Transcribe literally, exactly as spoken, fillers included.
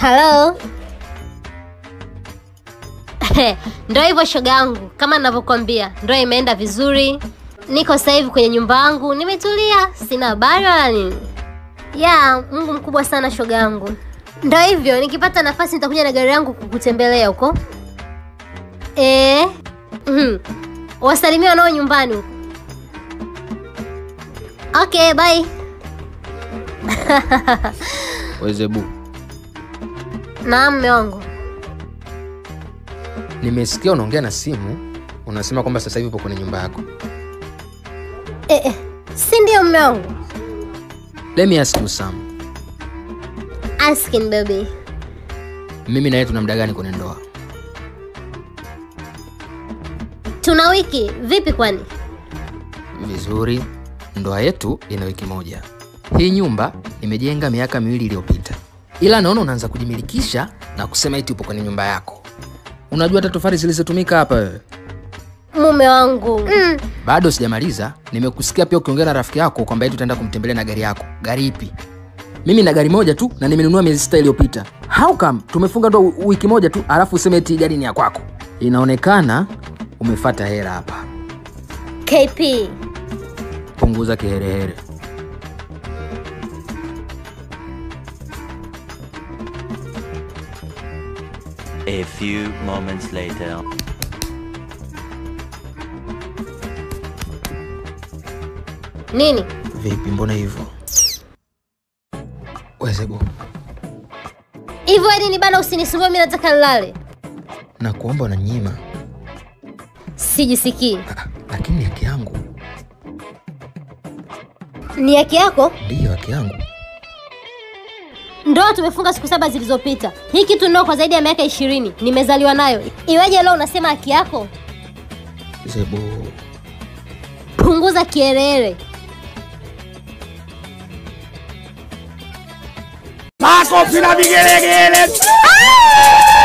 Hello. Ndio hivyo shoga yangu, kama ninavyokuambia, ndio imeenda vizuri. Niko sasa hivi kwenye nyumba yangu, nimetulia, sina habari wala nini. Ya, Mungu mkubwa sana shoga yangu. Ndio hivyo, nikipata nafasi nitakuja na gari yangu kukutembelea huko. Eh. Mhm. Wasalimia nao nyumbani huko. Okay, bye. Wewe Zebuu. Naam mume wangu. Nimesikia unaongea na simu, unasema kwamba sasa hivi upo kwenye nyumba yako. Eh eh, si ndio mume wangu? Let me ask you some. Asking baby. Mimi na yeye tuna muda gani kwenye ndoa? Tuna wiki, vipi kwani? Vizuri. Ndoa yetu ina wiki moja. Hii nyumba nimejenga miaka miwili iliyopita. Ila naona unaanza kujimilikisha na kusema eti upo kwenye nyumba yako. Unajua hata tofali zilizotumika hapa wewe? Mume wangu. Mm. Bado sijamaliza, nimekusikia pia ukiongea na rafiki yako kwamba eti utaenda kumtembelea na gari yako. Gari ipi? Mimi na gari moja tu na nimenunua miezi sita iliyopita. How come tumefunga ndoa wiki moja tu alafu useme eti gari ni ya kwako? Inaonekana umefuata hela hapa. K P. Punguza kiherehere. A few moments later. Nini? Vipi mbona hivyo? Wewe Zebuu. Hivyo hadi ni bana usinisumbue, mimi nataka nilale. Na kuomba unanyima. Sijisikii. Lakini ni haki yangu. Ni haki yako? Ndio haki yangu. Ndoa tumefunga siku saba zilizopita. Hii kitu ndio kwa zaidi ya miaka ishirini. Nimezaliwa nayo. Iweje leo unasema haki yako? Zebuu. Punguza kiherehere. Makofi na vigelegele.